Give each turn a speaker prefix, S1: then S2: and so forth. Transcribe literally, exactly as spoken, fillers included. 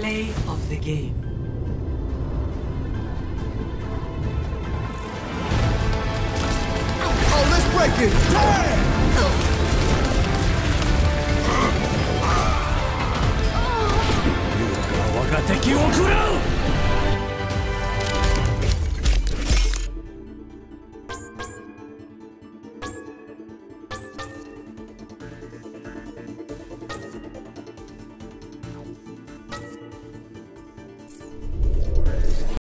S1: Play of the game.
S2: Oh, let's break it! Damn! 我が敵を食らう